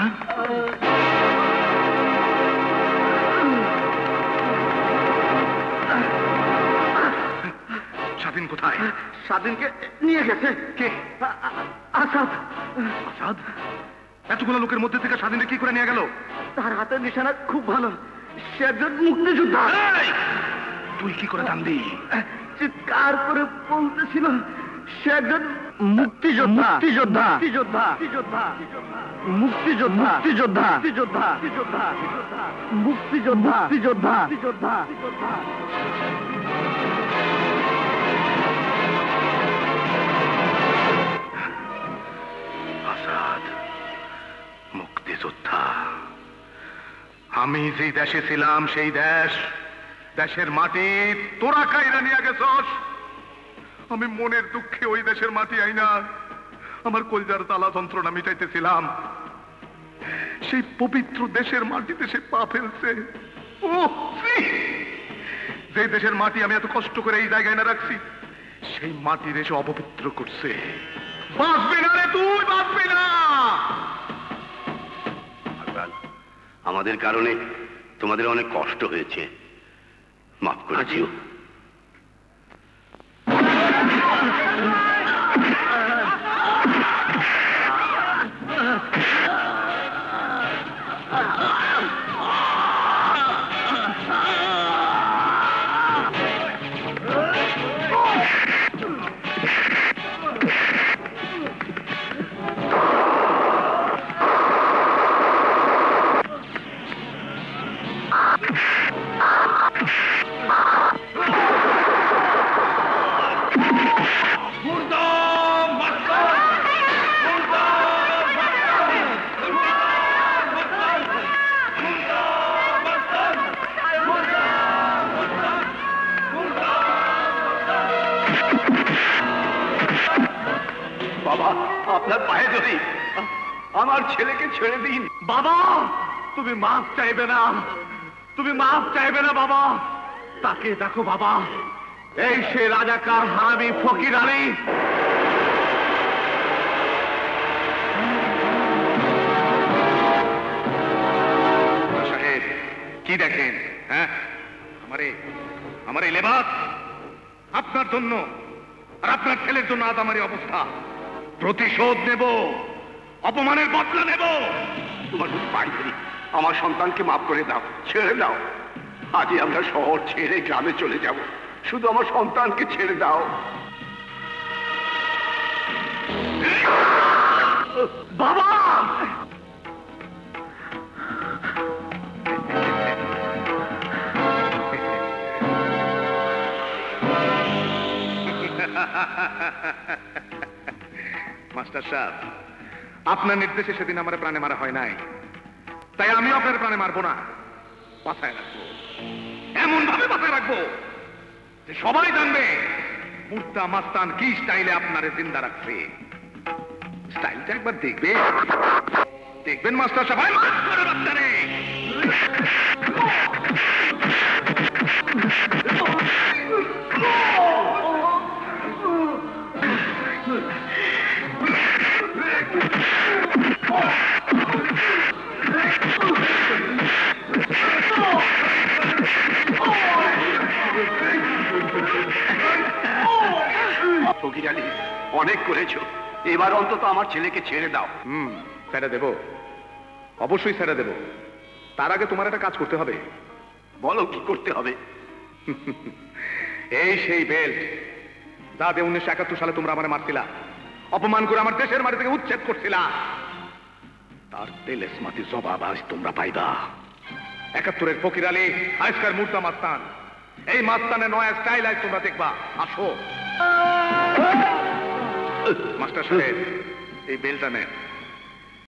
স্বাধীন কোথায়? স্বাধীনকে নিয়ে গেছে। কে? আসাদ। আসাদ? এতগুলো লোকের মধ্যে থেকে স্বাধীনকে কি করে নিয়ে গেল? তার হাতের নিশানা খুব ভালো, সে একজন মুক্তিযোদ্ধা। তুই কি করে জানলি? চিৎকার করে বলতেছিল সে একজন মুক্তিযোদ্ধা। মুক্তিযোদ্ধা মুক্তিযোদ্ধা মুক্তিযোদ্ধা মুক্তিযোদ্ধা মুক্তিযোদ্ধা মুক্তিযোদ্ধা মুক্তিযোদ্ধা মুক্তিযোদ্ধা। আসাদ মুক্তিযোদ্ধা। আমি যে দেশে ছিলাম সেই দেশের মাটি তোরা কাইরা নিয়ে গেছস। আমি মনের দুঃখে ওই দেশের মাটি আইনা আমার কলজার তালা যন্ত্রণা মিটাইতেছিলাম। সেই পবিত্র দেশের মাটিতে সে পা ফেলছে। যে দেশের মাটি আমি এত কষ্ট করে এই জায়গায় না রাখছি, সেই মাটির এসে অপবিত্র করছে। বাঁচবে না রে তুই, বাঁচবে না। আমাদের কারণে তোমাদের অনেক কষ্ট হয়েছে, মাফ করে দিও। আপনার পায়ে ধরি, আমার ছেলেকে ছেড়ে দিন। বাবা তুমি মাফ চাইবে না, তুমি মাফ চাইবে না বাবা। তাকে দেখো বাবা, এই সে রাজাকার হারামি ফকির আলী। সাহেব কি দেখেন? হ্যাঁ, আমার এই লেবাস আপনার জন্য আর আপনার ছেলের জন্য আজ আমার এই অবস্থা। প্রতিশোধ নেব, অপমানের বদলা নেব। তোমার পায়ে ধরি, আমার সন্তানকে মাফ করে দাও, ছেড়ে দাও। আজই আমরা শহর ছেড়ে গ্রামে চলে যাব, শুধু আমার সন্তানকে ছেড়ে দাও। বাবা মাস্টার সাহেব, আপনার নির্দেশে সেদিন আমার প্রাণে মারা হয় নাই, তাই আমি আপনার প্রাণে মারবো না, বাঁচায় রাখবো। এমন ভাবে বাঁচায় রাখবো যে সবাই জানবে মুর্তা মাস্তান কি স্টাইলে আপনারে জিন্দা রাখছে। স্টাইলটা একবার দেখবেন মাস্টার সাহেব। বাচ্চারে ফকির আলী, অনেক করেছো, এবার অন্তত আমার ছেলেকে ছেড়ে দাও। ছেড়ে দেব, অবশ্যই ছেড়ে দেব। তার আগে তোমার একটা কাজ করতে হবে। বলো কি করতে হবে? এই সেই বেল্ট যা দিয়ে 1971 সালে তোমরা আমার মারছিলা, অপমান করে আমার দেশের মাটি থেকে উচ্ছেদ করছিলা, তার তেলেস মাটি জবাব আজ তোমরা পাইবা। 71-এর ফকির আলী, আজকার মুর্তা মাস্তান, এই মাস্তানের নয়া স্টাইল আজ তোমরা দেখবা। আসো মাস্টার সাহেব, এই বেলটা নেন।